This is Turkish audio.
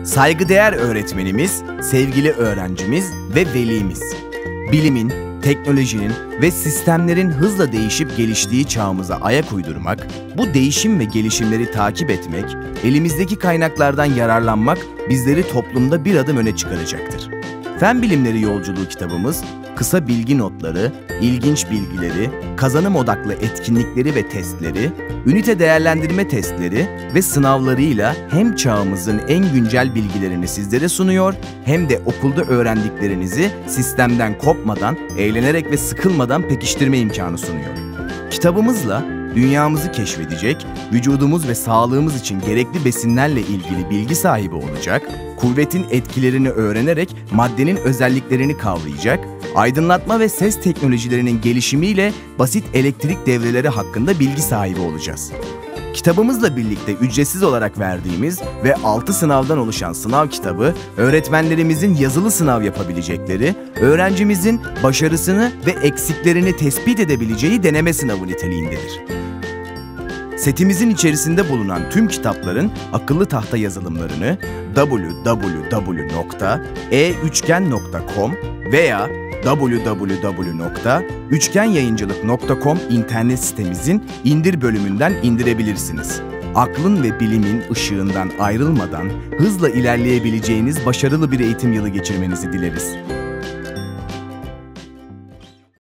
Saygıdeğer öğretmenimiz, sevgili öğrencimiz ve velimiz. Bilimin, teknolojinin ve sistemlerin hızla değişip geliştiği çağımıza ayak uydurmak, bu değişim ve gelişimleri takip etmek, elimizdeki kaynaklardan yararlanmak bizleri toplumda bir adım öne çıkaracaktır. Fen Bilimleri Yolculuğu kitabımız, kısa bilgi notları, ilginç bilgileri, kazanım odaklı etkinlikleri ve testleri, ünite değerlendirme testleri ve sınavlarıyla hem çağımızın en güncel bilgilerini sizlere sunuyor, hem de okulda öğrendiklerinizi sistemden kopmadan, eğlenerek ve sıkılmadan pekiştirme imkanı sunuyor. Kitabımızla dünyamızı keşfedecek, vücudumuz ve sağlığımız için gerekli besinlerle ilgili bilgi sahibi olacak, kuvvetin etkilerini öğrenerek maddenin özelliklerini kavrayacak, aydınlatma ve ses teknolojilerinin gelişimiyle basit elektrik devreleri hakkında bilgi sahibi olacağız. Kitabımızla birlikte ücretsiz olarak verdiğimiz ve 6 sınavdan oluşan sınav kitabı, öğretmenlerimizin yazılı sınav yapabilecekleri, öğrencimizin başarısını ve eksiklerini tespit edebileceği deneme sınavı niteliğindedir. Setimizin içerisinde bulunan tüm kitapların akıllı tahta yazılımlarını www.e3gen.com veya www.üçgenyayıncılık.com internet sitemizin indir bölümünden indirebilirsiniz. Aklın ve bilimin ışığından ayrılmadan hızla ilerleyebileceğiniz başarılı bir eğitim yılı geçirmenizi dileriz.